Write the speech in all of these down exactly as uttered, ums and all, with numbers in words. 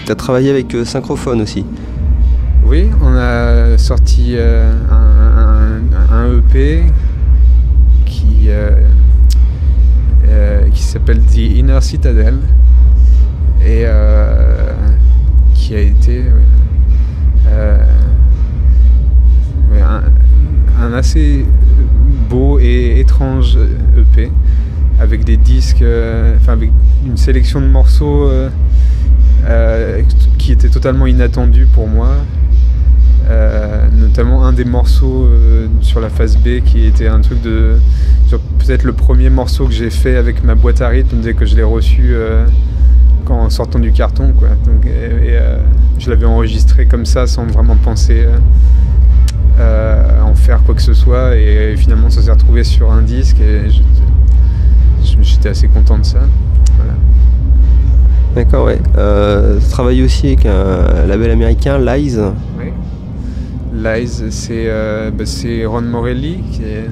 tu as travaillé avec euh, Synchrophone aussi. Oui, on a sorti euh, un, un, un E P qui, euh, euh, qui s'appelle The Inner Citadel et euh, qui a été euh, un, un assez beau et étrange E P avec des disques, euh, enfin avec une sélection de morceaux euh, euh, qui était totalement inattendue pour moi. Euh, notamment un des morceaux euh, sur la phase B qui était un truc de peut-être le premier morceau que j'ai fait avec ma boîte à rythme dès que je l'ai reçu euh, quand, en sortant du carton quoi. Donc, et, et, euh, je l'avais enregistré comme ça sans vraiment penser euh, euh, en faire quoi que ce soit et, et finalement ça s'est retrouvé sur un disque et j'étais assez content de ça. Voilà. D'accord, ouais. Euh, tu travailles aussi avec un label américain, Lies. Oui. Lies, c'est euh, bah, Ron Morelli, qui est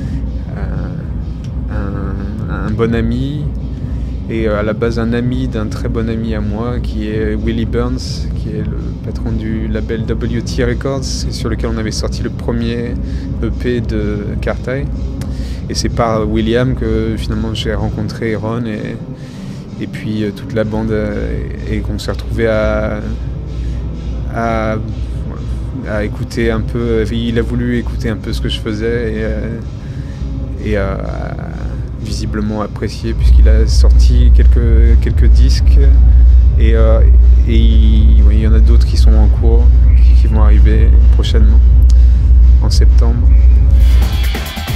euh, un, un bon ami, et euh, à la base un ami d'un très bon ami à moi, qui est Willie Burns, qui est le patron du label W T Records, sur lequel on avait sorti le premier E P de Kartai. Et c'est par William que finalement j'ai rencontré Ron et, et puis euh, toute la bande, euh, et qu'on s'est retrouvé à... à à écouter un peu, il a voulu écouter un peu ce que je faisais et, euh, et euh, visiblement apprécié puisqu'il a sorti quelques, quelques disques et, euh, et il, oui, il y en a d'autres qui sont en cours, qui, qui vont arriver prochainement en septembre.